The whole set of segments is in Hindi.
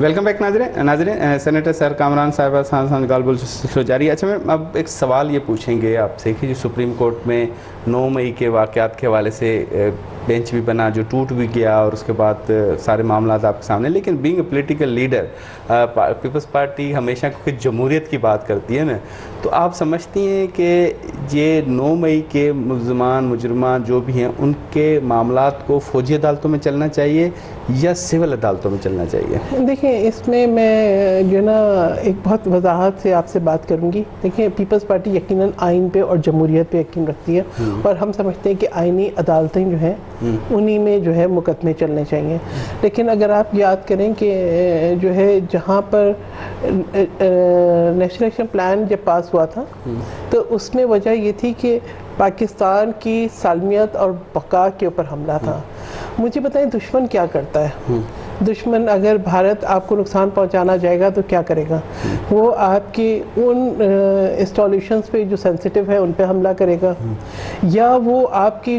वेलकम बैक नाज़रीन सेनेटर सर कामरान साहिबा सांस गालबुल जारी। अच्छा, मैं अब एक सवाल ये पूछेंगे आपसे कि जो सुप्रीम कोर्ट में 9 मई के वाक़यात के हवाले से बेंच भी बना जो टूट भी गया और उसके बाद सारे मामला आपके सामने, लेकिन being a political leader Peoples Party हमेशा क्योंकि जमहूरियत की बात करती है ना, तो आप समझती हैं कि ये 9 मई के मुजरमा जो भी हैं उनके मामलात को फौजी अदालतों में चलना चाहिए या सिविल अदालतों में चलना चाहिए? देखिए, इसमें मैं जो ना एक बहुत वजाहत से आपसे बात करूंगी। देखिए, पीपल्स पार्टी यकीनन आइन पे और जमहूरियत पे यकीन रखती है और हम समझते हैं कि आइनी अदालतें जो हैं उन्हीं में जो है मुकदमे चलने चाहिए। लेकिन अगर आप याद करें कि जो है जहाँ पर नेशनल एक्शन प्लान जब पास हुआ था तो उसमें वजह ये थी कि पाकिस्तान की सालमियत और बका के ऊपर हमला था। मुझे बताएं, दुश्मन क्या करता है? दुश्मन अगर भारत आपको नुकसान पहुंचाना जाएगा तो क्या करेगा? वो आपकी उन इंस्टॉलेशंस पे जो सेंसिटिव है उन पे हमला करेगा, या वो आपकी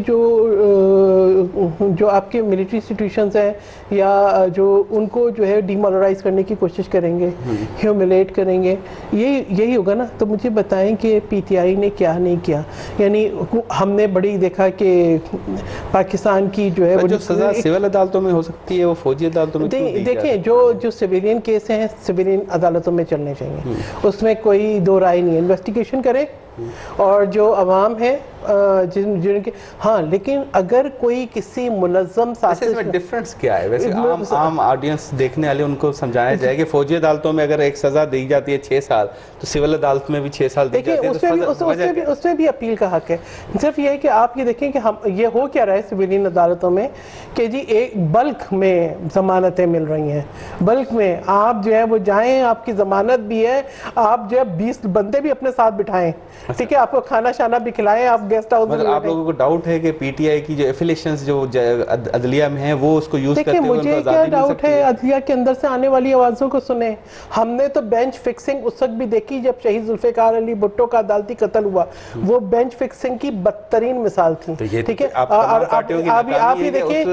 जो आपके मिलिट्री इंस्टीट्यूशंस हैं या जो उनको जो है डिमोरलाइज करने की कोशिश करेंगे, ह्यूमिलेट करेंगे। यही होगा ना। तो मुझे बताएं कि पीटीआई ने क्या नहीं किया। यानी हमने बड़ी देखा कि पाकिस्तान की जो है जो सजा सिविल अदालतों में हो सकती है वो फौजी अदालतों में देखिए, जो सिविलियन केस हैं सिविलियन अदालतों में चलने चाहिए, उसमें कोई दो राय नहीं है। इन्वेस्टिगेशन करें और जो अवाम है जिनके, हाँ, लेकिन अगर कोई किसी मुनज़्ज़म साजिश में डिफरेंस क्या है? वैसे आम ऑडियंस देखने वाले उनको समझाया जाए कि फौजी अदालतों में अगर एक सज़ा दी जाती है 6 साल तो सिविल अदालत में भी 6 साल दी जाती है। उसमें भी अपील का हक है। सिर्फ ये है कि आप ये देखें कि हम ये हो क्या रहा है सिविलियन अदालतों में कि जी एक बल्क में ज़मानतें मिल रही हैं। बल्क में आप जो है वो जाएँ, आपकी ज़मानत भी है, आप जो है 20 बंदे भी अपने साथ बिठाएं, ठीक है, आपको खाना शाना भी खिलाएं, आप गेस्ट हाउस में। आप लोगों को डाउट है कि पीटीआई की जो एफिलिएशंस जो अदलिया में है वो उसको यूज करते हुए मुझे क्या डाउट है? अदलिया के अंदर से आने वाली आवाज़ों को सुने। हमने तो बेंच फिक्सिंग उस वक्त भी देखी जब शहीद जुल्फ़िकार अली भुट्टो का अदालती कत्ल हुआ। वो बेंच फिक्सिंग की बदतरीन मिसाल थी। ठीक है, आप ही देखिए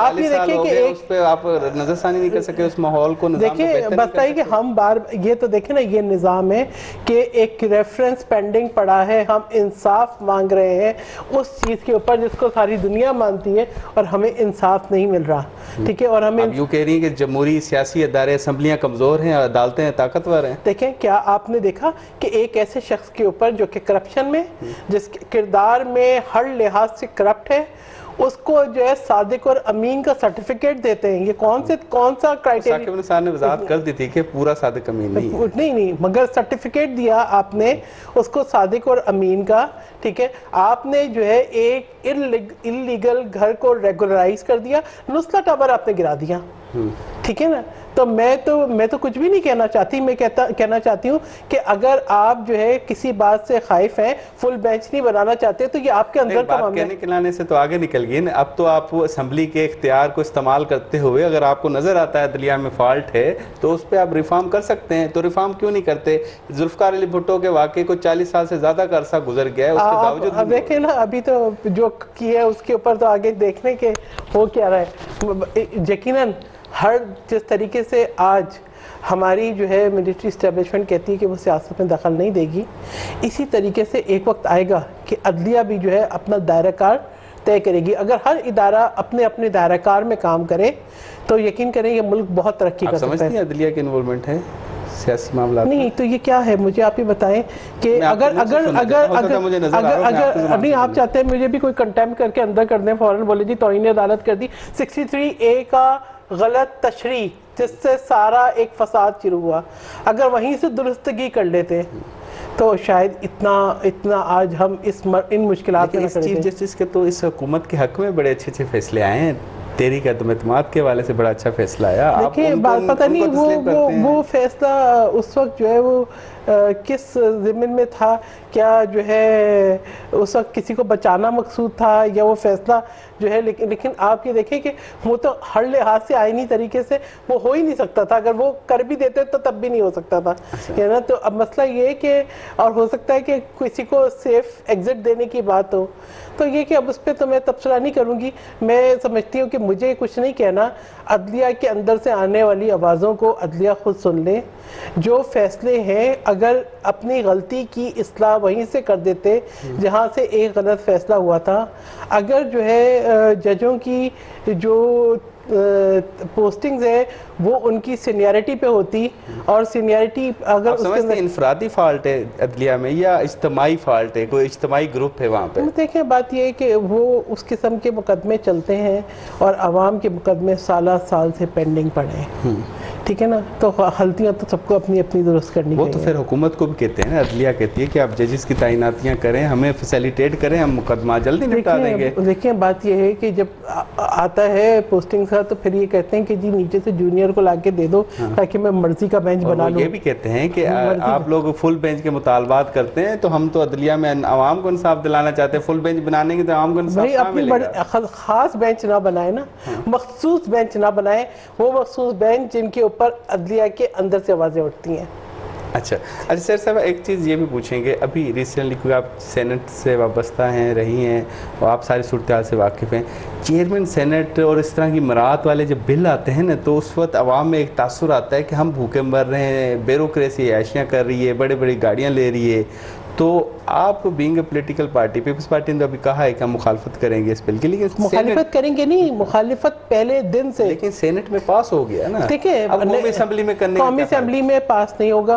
कि उस पे आप नजरसानी नहीं कर सके उस माहौल को। देखिए, बताइए कि हम बार ये तो देखें ना, ये निज़ाम है कि एक रेफरेंस पेंडिंग पड़ा है, हम इंसाफ मांग रहे हैं उस चीज़ के ऊपर जिसको सारी दुनिया मानती है और हमें इंसाफ नहीं मिल रहा। ठीक है, और हमें आप यूँ कह रही हैं कि जमहूरी सियासी अदारे असम्बलियाँ कमज़ोर हैं और अदालतें ताकतवर हैं। देखें, क्या आपने देखा कि एक ऐसे शख्स के ऊपर जो कि करप्शन में, जिसके किरदार में हर लिहाज से करप्ट है, उसको जो है सादिक और अमीन का सर्टिफिकेट देते हैं। ये कौन सा क्राइटेरिया? साकिब ने वजाहत कर दी थी कि पूरा सादिक अमीन नहीं, मगर सर्टिफिकेट दिया आपने उसको सादिक और अमीन का। ठीक है, आपने जो है एक इल्लीगल घर को रेगुलराइज कर दिया, नुस्ला टावर आपने गिरा दिया। ठीक है ना। तो मैं तो कुछ भी नहीं कहना चाहती। मैं कहना चाहती हूँ कि अगर आप जो है किसी बात से खाइफ हैं, फुल बेंच नहीं बनाना चाहते, तो ये आपके अंदर का मामला है। कहने खिलाने से तो आगे निकल गई ना। अब तो आप असेंबली के इख्तियार को इस्तेमाल करते हुए अगर आपको नजर आता है अदलिया में फॉल्ट है तो उस पर आप रिफॉर्म कर सकते हैं। तो रिफॉर्म क्यों नहीं करते? जुल्फ़िकार अली भुट्टो के वाक़े को 40 साल से ज्यादा का अरसा गुजर गया है, उसके बावजूद अब देखें ना, अभी तो जो किया है उसके ऊपर तो आगे देखने के हो क्या रहा है। यकीनन हर जिस तरीके से आज हमारी जो है मिलिट्री इस्टेब्लिशमेंट कहती है कि वो सियासत में दखल नहीं देगी, इसी तरीके से एक वक्त आएगा कि अदलिया भी जो है अपना दायराकार तय करेगी। अगर हर इदारा अपने अपने दायराकार में काम करे तो यकीन करें ये मुल्क बहुत तरक्की कर सकता है। समझती हैं अदलिया की इन्वॉल्वमेंट है सियासी मामला नहीं? तो ये क्या है, मुझे आप ही बताएं कि अगर नहीं आप चाहते हैं मुझे भी कोई कंटेम्प्ट करके अंदर कर दें, फौरन बोले जी तौहीन अदालत कर दी। 63A का गलत तशरीह जिससे सारा एक फसाद शुरू हुआ, अगर वहीं से दुरुस्तगी कर लेते तो शायद इतना आज हम इन मुश्किलात में। चीफ जस्टिस के तो इस हुकूमत के हक में बड़े अच्छे फैसले आए हैं। तहरीक अदम-ए-एतमाद के वाले से बड़ा अच्छा फैसला आया। देखिए, पता नहीं वो फैसला उस वक्त जो है वो किस ज़िम्मन में था, क्या जो है उस वक्त किसी को बचाना मकसूद था या वो फैसला जो है। लेकिन आप ये देखें कि वो तो हर लिहाज से आईनी तरीके से वो हो ही नहीं सकता था। अगर वो कर भी देते तो तब भी नहीं हो सकता था, है ना। तो अब मसला ये है कि और हो सकता है कि किसी को सेफ एग्जिट देने की बात हो, तो ये कि अब उस पर तो मैं तबसरा नहीं करूँगी। मैं समझती हूँ कि मुझे कुछ नहीं कहना, अदलिया के अंदर से आने वाली आवाज़ों को अदलिया खुद सुन ले। जो फैसले हैं, अगर अपनी गलती की इस्लाह वहीं से कर देते जहां से एक गलत फैसला हुआ था, अगर जो है जजों की जो पोस्टिंग्स है वो उनकी सीनियरिटी पे होती, और सीनियरिटी अगर आप समझते हैं इनफरादी फॉल्ट है अदलिया में या इज्तमाही फॉल्ट है, कोई इज्तमाही ग्रुप है वहाँ पे? देखें, बात यह है कि वो उस किस्म के मुकदमे चलते हैं और आवाम के मुकदमे साल से पेंडिंग पड़े हैं, ठीक है ना। तो गलतियाँ तो सबको अपनी अपनी दुरुस्त करनी वो तो फिर हुकूमत को भी कहते हैं ना, अदलिया कहती है कि आप जजेस की तैनातियाँ करें, हमें फैसिलिटेट करें, हम मुकदमा जल्दी निपटा देंगे। देखिए, बात यह है कि जब आता है पोस्टिंग का तो फिर ये कहते हैं कि जी नीचे से जूनियर को लाके दे दो ताकि मैं मर्जी का बेंच बना लूं। ये भी कहते हैं कि आप लोग फुल बेंच के मुतालबात करते हैं, तो हम तो अदलिया में आवाम को इंसाफ दिलाना चाहते हैं, फुल बेंच बनाने की तो आवाम को इंसाफ कहाँ मिलेगा? खास बेंच ना बनाए ना, मखसूस बेंच ना बनाए, वो मखसूस बेंच जिनके ऊपर अदलिया के अंदर से आवाज़ें उठती हैं। अच्छा सर साहब, एक चीज़ ये भी पूछेंगे, अभी रिसेंटली क्योंकि आप सेनेट से वाबस्ता हैं, रही हैं और आप सारी सूरत हाल से वाकिफ़ हैं, चेयरमैन सेनेट और इस तरह की मराहत वाले जब बिल आते हैं ना, तो उस वक्त आवाम में एक तासुर आता है कि हम भूखे मर रहे हैं, ब्यूरोक्रेसी ऐशियाँ कर रही है, बड़ी बड़ी गाड़ियाँ ले रही है। तो आप being a political party, Peoples Party ने तो अभी कहा है कि हम मुखालफत करेंगे इस बिल की, लेकिन मुखालिफत करेंगे नहीं, मुखालिफत पहले दिन से, लेकिन सेनेट में पास हो गया ना। ठीक है, कौमी असेंबली में करने, कौमी असेंबली में पास नहीं होगा।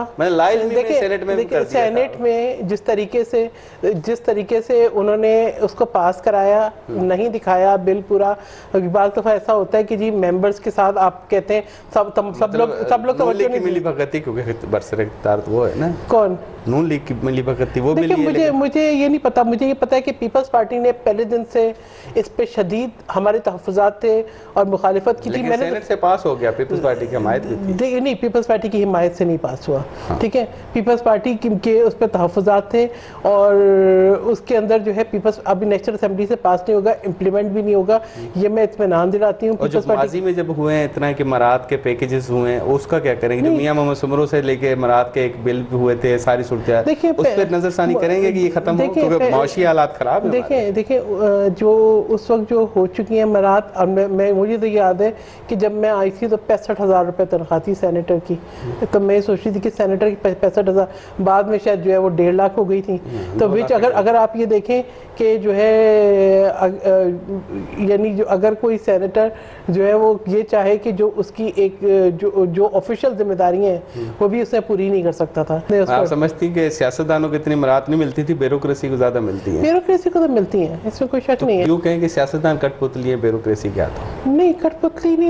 सेनेट में जिस तरीके से उन्होंने उसको पास कराया, नहीं दिखाया बिल पूरा। बात दफा ऐसा होता है कि जी मेंबर्स के साथ आप कहते हैं सब लोग तवज्जो नहीं मिली भगती, क्योंकि बरसर इख्तियार वो है ना, कौन नून लीग की मिली भगती वो मिली है। मुझे ये नहीं पता, मुझे ये पता है कि पीपल्स पार्टी ने पहले दिन से इस पे शदीद हमारे तहफ़्फ़ुज़ात थे और मुखालिफत की थी। मैंने सेनेट से पास हो गया, पीपल्स पार्टी की हिमायत भी थी। नहीं, पीपल्स पार्टी की हिमायत से नहीं पास हुआ, ठीक है। पीपल्स पार्टी के उस पर तहफ़्फ़ुज़ात थे और उसके अंदर जो है पीपल्स अभी नेशनल असेंबली से पास नहीं होगा, इम्प्लीमेंट भी नहीं होगा, ये मैं इत्मीनान दिलाती हूँ। माजी में जब हुए हैं इतना कि मराहत के पैकेजेस हुए हैं, उसका क्या करेंगे? जो मियां मोहम्मद सुमरो से लेके मराहत के एक बिल हुए थे, सारी सूरत देखिए उस पर नजरसानी करेंगे कि ये खत्म हो, क्योंकि माशी हालात खराब है। देखिए जो उस वक्त जो हो चुकी है मराहत, और मैं मुझे तो याद है कि जब मैं आई थी तो 65,000 रुपये तनख्वाह थी सेनेटर की, तो मैं सोच रही थी कि सेनेटर की 65,000, बाद में शायद जो है वो 1.5 लाख हो गई थी। तो विच अगर आप ये देखें कि जो है यानी जो अगर कोई सेनेटर जो है वो ये चाहे कि जो उसकी एक जो ऑफिशियल जिम्मेदारी हैं वो भी उसने पूरी नहीं कर सकता था। आप समझती कि सियासतदानों को इतनी मराहत नहीं मिलती थी, ब्यूरोक्रेसी को ज़्यादा मिलती है? ब्यूरोक्रेसी को तो मिलती है, इसमें कोई शक नहीं है। क्यों कहें कि सियासतदान कठपुतली है, ब्यूरोक्रेसी क्या था? नहीं, कठपुतली नहीं।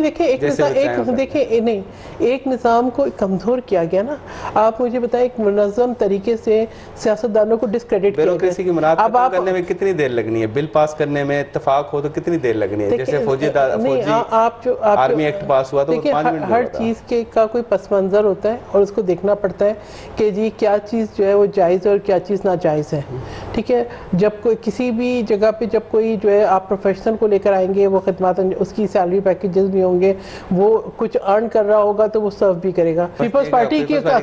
एक निज़ाम को कमज़ोर किया गया ना। आप मुझे बताएं, एक मुनज़्ज़म तरीके से सियासतदानों को डिस्क्रेडिट किया गया। ब्यूरोक्रेसी की मराहत खत्म करने में कितनी देर लगनी है? बिल पास करने में इत्तेफाक हो तो कितनी देर लगनी है? जैसे फौजी आर्मी एक्ट पास हुआ तो 5 मिनट। हर चीज़ के का कोई पस मंज़र होता है और उसको देखना पड़ता है कि जी क्या चीज़ जो है वो जायज़ और क्या चीज़ नाजायज़ है, ठीक है। जब कोई किसी भी जगह पे जब कोई जो है आप प्रोफेशनल को लेकर आएंगे, वो खिदमत उसकी सैलरी पैकेजेस भी होंगे, वो कुछ अर्न कर रहा होगा तो वो सर्व भी करेगा। पीपल्स पार्टी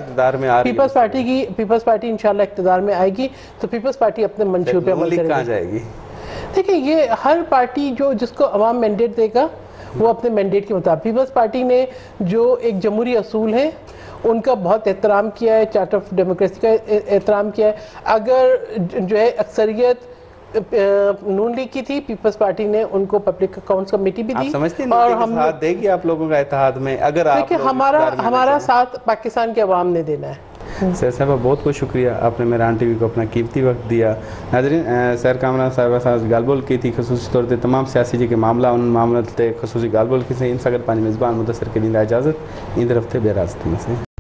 इंशाल्लाह इक़्तिदार में आएगी तो पीपल्स पार्टी अपने मंशूर पे अमल करेगी। देखिए, ये हर पार्टी जो जिसको अवाम मैंडेट देगा वो अपने मैंडेट के मुताबिक, पीपल्स पार्टी ने जो एक जमहूरी असूल है उनका बहुत एहतराम किया है, चार्टर ऑफ डेमोक्रेसी का एहतराम किया है। अगर जो है अक्सरियत नून लीग की थी, पीपल्स पार्टी ने उनको पब्लिक अकाउंट्स कमेटी भी दी। और हम साथ देगी आप लोगों का इत्तेहाद में, अगर आप हमारा साथ पाकिस्तान के अवाम ने देना है। सर साहब बहुत बहुत शुक्रिया, आपने मेरान टीवी को अपना कीमती वक्त दिया। नाज़रीन, सर कामरान साहब साथ गालबोल की थी, खसूसी तौर पर तमाम सियासी जी के मामला उन मामला खसूसी गालबोल की से इन सगर पानी मेज़बान मुदस्सर के लिए इजाज़त इन तरफ थे बेरास्ती में से।